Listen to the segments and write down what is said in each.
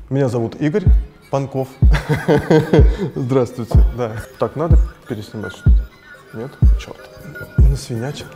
Меня зовут Игорь Панков. Здравствуйте. Да. Так, надо переснимать что-то? Нет? Черт. Насвинячил.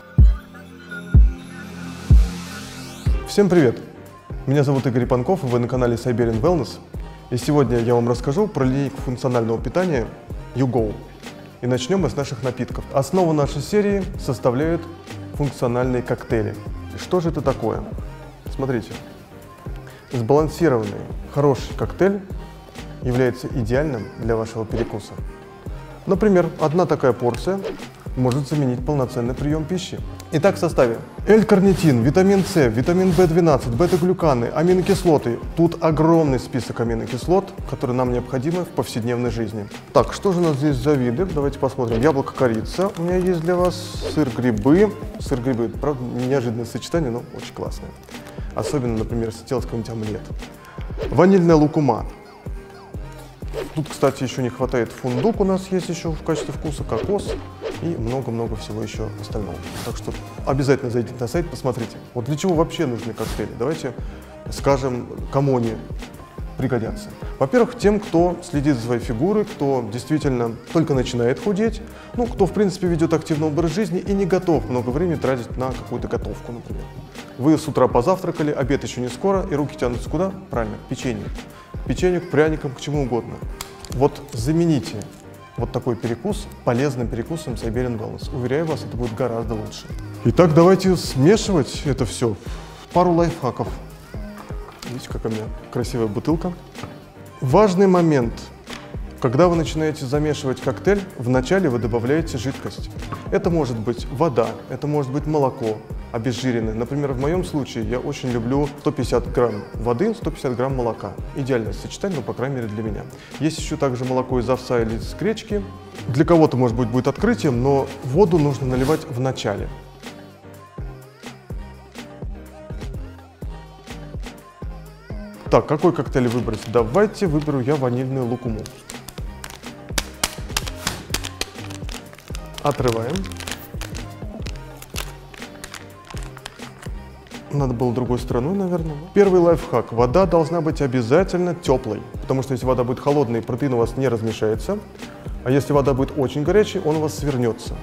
Всем привет. Меня зовут Игорь Панков, и вы на канале Siberian Wellness. И сегодня я вам расскажу про линейку функционального питания YouGo. И начнем мы с наших напитков. Основу нашей серии составляют функциональные коктейли. И что же это такое? Смотрите. Сбалансированный, хороший коктейль является идеальным для вашего перекуса. Например, одна такая порция может заменить полноценный прием пищи. Итак, в составе L-карнитин, витамин С, витамин В12, бета-глюканы, аминокислоты. Тут огромный список аминокислот, которые нам необходимы в повседневной жизни. Так, что же у нас здесь за виды? Давайте посмотрим. Яблоко, корица у меня есть для вас, сыр, грибы. Сыр, грибы, правда, неожиданное сочетание, но очень классное. Особенно, например, если делать какой-нибудь омлет. Ванильная лукума. Тут, кстати, еще не хватает фундук, у нас есть еще в качестве вкуса, кокос и много-много всего еще остального. Так что обязательно зайдите на сайт, посмотрите. Вот для чего вообще нужны коктейли? Давайте скажем, кому они пригодятся. Во-первых, тем, кто следит за своей фигурой, кто действительно только начинает худеть, ну, кто, в принципе, ведет активный образ жизни и не готов много времени тратить на какую-то готовку, например. Вы с утра позавтракали, обед еще не скоро, и руки тянутся куда? Правильно, к печенью. К печенью, к пряникам, к чему угодно. Вот замените вот такой перекус полезным перекусом Siberian Wellness. Уверяю вас, это будет гораздо лучше. Итак, давайте смешивать это все. Пару лайфхаков. Видите, какая у меня красивая бутылка. Важный момент. Когда вы начинаете замешивать коктейль, вначале вы добавляете жидкость. Это может быть вода, это может быть молоко обезжиренное. Например, в моем случае я очень люблю 150 грамм воды, 150 грамм молока. Идеальное сочетание, но, по крайней мере, для меня. Есть еще также молоко из овса или из гречки. Для кого-то, может быть, будет открытием, но воду нужно наливать в начале. Так, какой коктейль выбрать? Давайте выберу я ванильную лукуму. Отрываем. Надо было другой стороной, наверное. Первый лайфхак. Вода должна быть обязательно теплой, потому что если вода будет холодной, протеин у вас не размешается. А если вода будет очень горячей, он у вас свернется.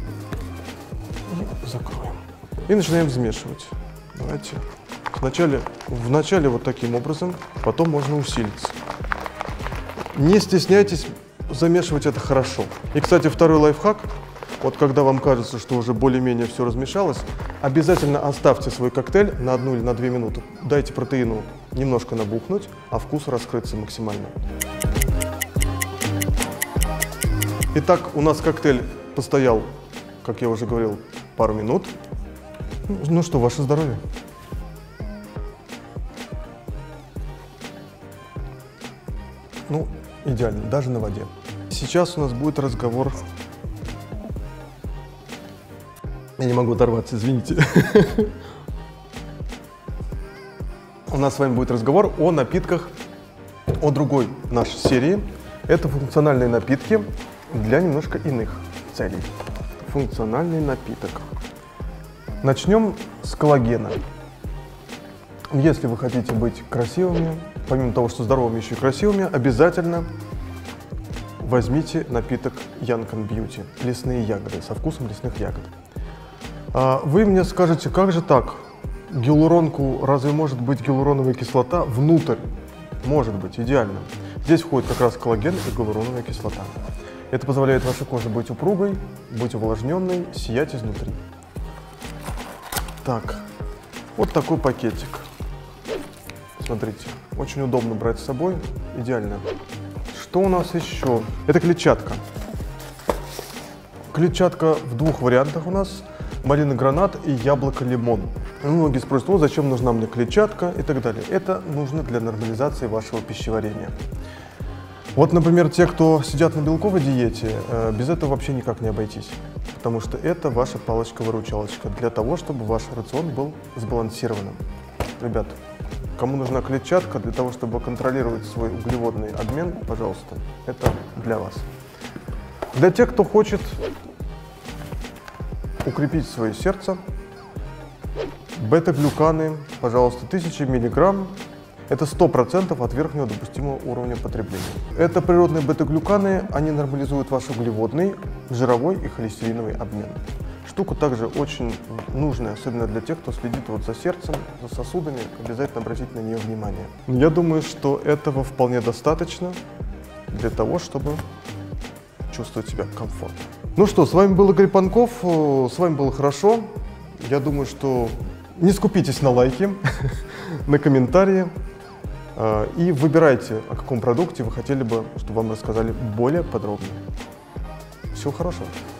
И закроем. И начинаем взмешивать. Давайте. Вначале вот таким образом, потом можно усилиться. Не стесняйтесь, замешивать это хорошо. И, кстати, второй лайфхак. Вот когда вам кажется, что уже более-менее все размешалось, обязательно оставьте свой коктейль на 1 или на 2 минуты. Дайте протеину немножко набухнуть, а вкус раскрыться максимально. Итак, у нас коктейль постоял, как я уже говорил, пару минут. Ну что, ваше здоровье. Ну, идеально, даже на воде. Сейчас у нас будет разговор. Я не могу оторваться, извините. У нас с вами будет разговор о напитках, о другой нашей серии. Это функциональные напитки для немножко иных целей. Функциональный напиток. Начнем с коллагена. Если вы хотите быть красивыми, помимо того, что здоровыми, еще и красивыми, обязательно возьмите напиток Young and Beauty, лесные ягоды, со вкусом лесных ягод. Вы мне скажете, как же так? Гиалуронку, разве может быть гиалуроновая кислота внутрь? Может быть, идеально. Здесь входит как раз коллаген и гиалуроновая кислота. Это позволяет вашей коже быть упругой, быть увлажненной, сиять изнутри. Так, вот такой пакетик. Смотрите, очень удобно брать с собой, идеально. Что у нас еще? Это клетчатка. Клетчатка в двух вариантах у нас. Малина гранат и яблоко лимон. Многие спросят, ну зачем нужна мне клетчатка и так далее. Это нужно для нормализации вашего пищеварения. Вот, например, те, кто сидят на белковой диете, без этого вообще никак не обойтись. Потому что это ваша палочка-выручалочка для того, чтобы ваш рацион был сбалансированным. Ребят, кому нужна клетчатка для того, чтобы контролировать свой углеводный обмен, пожалуйста, это для вас. Для тех, кто хочет укрепить свое сердце, бета-глюканы, пожалуйста, 1000 миллиграмм. Это 100% от верхнего допустимого уровня потребления. Это природные бета-глюканы, они нормализуют ваш углеводный, жировой и холестериновый обмен. Штука также очень нужная, особенно для тех, кто следит вот за сердцем, за сосудами, обязательно обратите на нее внимание. Я думаю, что этого вполне достаточно для того, чтобы чувствовать себя комфортно. Ну что, с вами был Игорь Панков, с вами было хорошо. Я думаю, что не скупитесь на лайки, на комментарии и выбирайте, о каком продукте вы хотели бы, чтобы вам рассказали более подробно. Всего хорошего!